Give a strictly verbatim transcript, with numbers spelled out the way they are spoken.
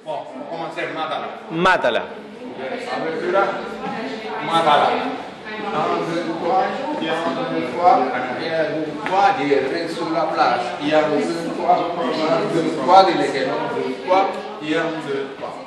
Bon, on commence Matala. Matala. Abertura, Matala. Un, deux, trois, il y a un, deux, trois, il y a deux, trois, il reste sur la place. Il y a un, deux, trois, un, deux, trois, il est un, deux, trois, il y a un, deux, trois.